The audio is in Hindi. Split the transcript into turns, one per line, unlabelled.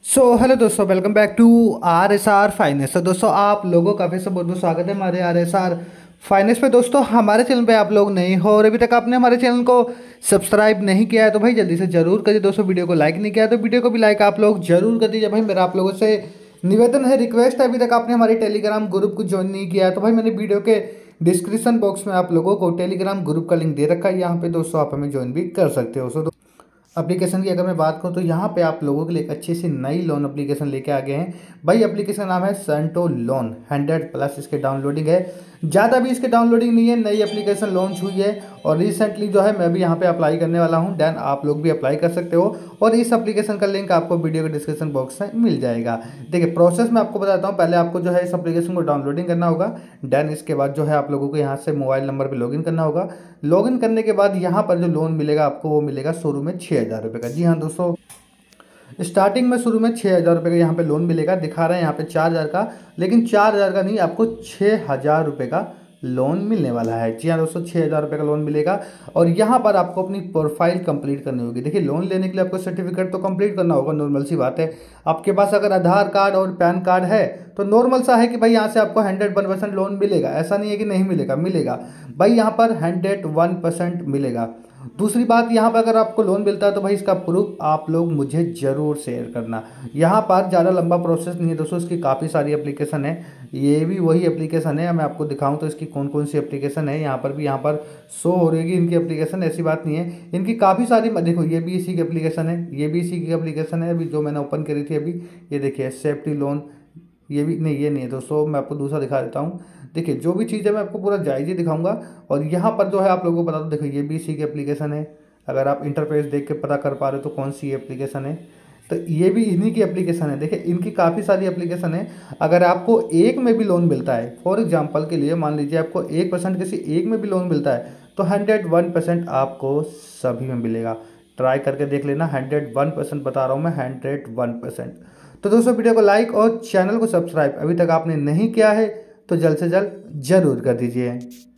हेलो दोस्तों, welcome back to R S R finance. तो दोस्तों आप लोगों का फिर से बहुत बहुत स्वागत है हमारे आर एस आर फाइनेंस पे। दोस्तों हमारे चैनल पे आप लोग नए हो और अभी तक आपने हमारे चैनल को सब्सक्राइब नहीं किया है तो भाई जल्दी से जरूर करिए। दोस्तों वीडियो को लाइक नहीं किया तो वीडियो को भी लाइक आप लोग जरूर कर दीजिए। भाई मेरा आप लोगों से निवेदन है, रिक्वेस्ट है, अभी तक आपने हमारे टेलीग्राम ग्रुप को ज्वाइन नहीं किया है तो भाई मैंने वीडियो के डिस्क्रिप्शन बॉक्स में आप लोगों को टेलीग्राम ग्रुप का लिंक दे रखा है। यहाँ पे दोस्तों आप हमें ज्वाइन भी कर सकते हो। एप्लीकेशन की अगर मैं बात करूं तो यहाँ पे आप लोगों के लिए एक अच्छी सी नई लोन एप्लीकेशन लेके आ गए हैं। भाई एप्लीकेशन का नाम है संटो लोन 100+ इसके डाउनलोडिंग है। ज़्यादा भी इसके डाउनलोडिंग नहीं है, नई एप्लीकेशन लॉन्च हुई है और रिसेंटली जो है मैं भी यहाँ पे अप्लाई करने वाला हूँ। देन आप लोग भी अप्लाई कर सकते हो और इस एप्लीकेशन का लिंक आपको वीडियो के डिस्क्रिप्शन बॉक्स में मिल जाएगा। देखिए प्रोसेस मैं आपको बताता हूँ। पहले आपको जो है इस एप्लीकेशन को डाउनलोडिंग करना होगा। देन इसके बाद जो है आप लोगों को यहाँ से मोबाइल नंबर पर लॉगिन करना होगा। लॉगिन करने के बाद यहाँ पर जो लोन मिलेगा आपको वो मिलेगा शुरू में 6,000 रुपये का। जी हाँ दोस्तों, स्टार्टिंग में शुरू में 6,000 रुपये का यहाँ पे लोन मिलेगा। दिखा रहे हैं यहाँ पे 4,000 का, लेकिन 4,000 का नहीं, आपको 6,000 रुपये का लोन मिलने वाला है। जी हाँ दोस्तों, 6,000 रुपये का लोन मिलेगा और यहाँ पर आपको अपनी प्रोफाइल कंप्लीट करनी होगी। देखिए लोन लेने के लिए आपको सर्टिफिकेट तो कंप्लीट करना होगा, नॉर्मल सी बात है। आपके पास अगर आधार कार्ड और पैन कार्ड है तो नॉर्मल सा है कि भाई यहाँ से आपको 101% लोन मिलेगा। ऐसा नहीं है कि नहीं मिलेगा, मिलेगा भाई, यहाँ पर 101% मिलेगा। दूसरी बात, यहाँ पर अगर आपको लोन मिलता है तो भाई इसका प्रूफ आप लोग मुझे ज़रूर शेयर करना। यहाँ पर ज़्यादा लंबा प्रोसेस नहीं है दोस्तों, इसकी काफ़ी सारी एप्लीकेशन है। ये भी वही एप्लीकेशन है। मैं आपको दिखाऊं तो इसकी कौन कौन सी एप्लीकेशन है, यहाँ पर भी यहाँ पर शो हो रहेगी इनकी एप्लीकेशन। ऐसी बात नहीं है, इनकी काफ़ी सारी, देखो ये भी इसी की एप्लीकेशन है, ये भी इसी की एप्लीकेशन है। अभी जो मैंने ओपन करी थी अभी, ये देखिए सेफ्टी लोन, ये भी नहीं, ये नहीं है दोस्तों। मैं आपको दूसरा दिखा देता हूँ। देखिए जो भी चीज़ है मैं आपको पूरा जायज़ ही दिखाऊंगा। और यहाँ पर जो है आप लोगों को बता दो, देखो ये भी इसी की एप्लीकेशन है। अगर आप इंटरफेस देख के पता कर पा रहे हो तो कौन सी एप्लीकेशन है, तो ये भी इन्हीं की एप्लीकेशन है। देखिए इनकी काफ़ी सारी एप्लीकेशन है। अगर आपको एक में भी लोन मिलता है, फॉर एग्जांपल के लिए मान लीजिए आपको 1% किसी एक में भी लोन मिलता है तो 101% आपको सभी में मिलेगा। ट्राई करके देख लेना, 101% बता रहा हूँ मैं, 101%। तो दोस्तों वीडियो को लाइक और चैनल को सब्सक्राइब अभी तक आपने नहीं किया है तो जल्द से जल्द ज़रूर कर दीजिए।